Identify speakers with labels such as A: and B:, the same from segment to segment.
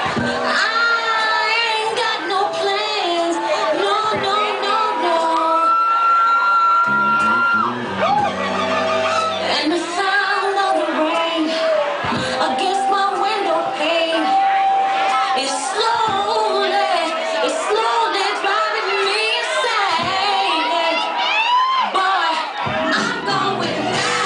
A: ain't got no plans. No, no, no, no. And the sound of the rain against my window pane is slowly driving me insane. Boy, I'm going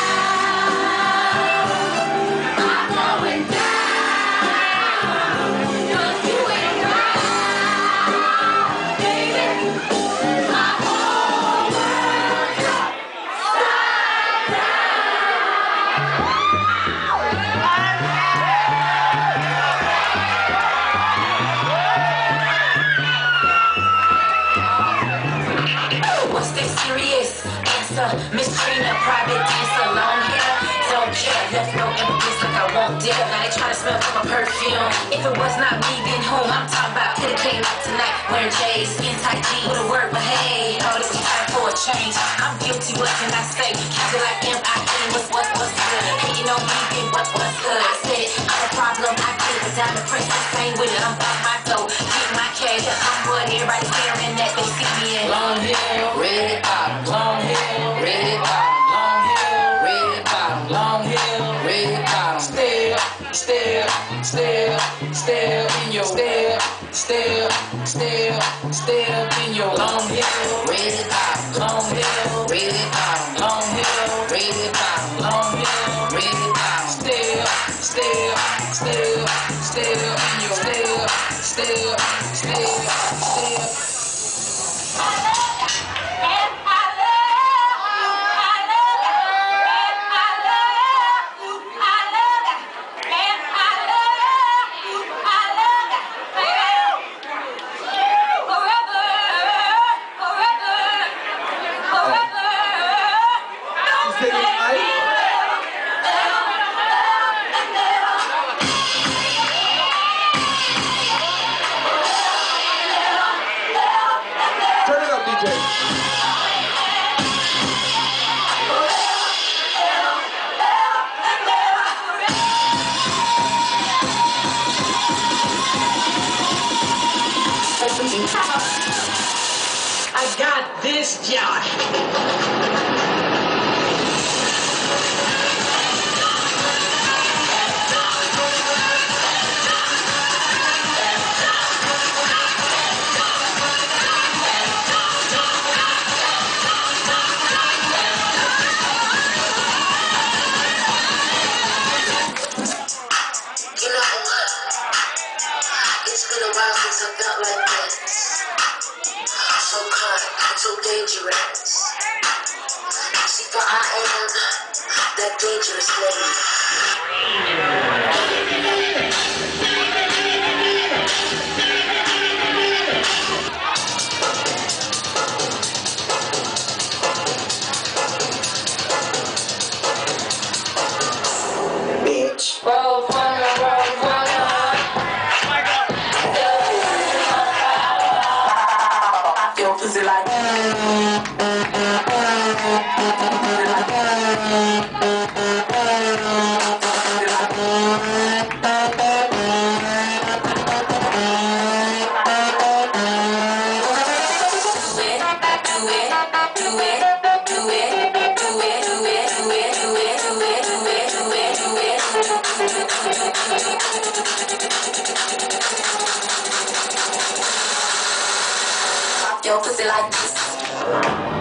A: down. I'm going down. 'Cause you ain't around, baby. My whole world upside down. What's that serious answer? Miss Trina, private dancer, long hair, don't care, left no evidence like I won't dare. Now they try to smell from my perfume. If it was not me, then whom? I'm talking about coulda came out tonight wearing J's, skin tight jeans, would've worked, but hey, oh, this is time for a change. I'm guilty, what can I say? Counted like M.I.N. What's good? Hating on me, then what's good? I said it, I'm a problem, I get it, but diamond princess ain't with it. I'm off my dough, get my cash, I'm what everybody's staring at, they see me in.
B: Long hair, red bottom, long hair, red bottom, long hair, red bottom, long hair, red bottom. Step in your step in your long hair, red bottom, long hair, red bottom, long hair, red bottom, long hair, red bottom. Step in your step.
C: Turn it up, DJ.
D: I got this job.
E: You know, it's been a while since I felt like this. So kind, so dangerous. See, for I am that dangerous lady. Bitch.
B: Roll runner.
E: Your pussy like your pussy like this.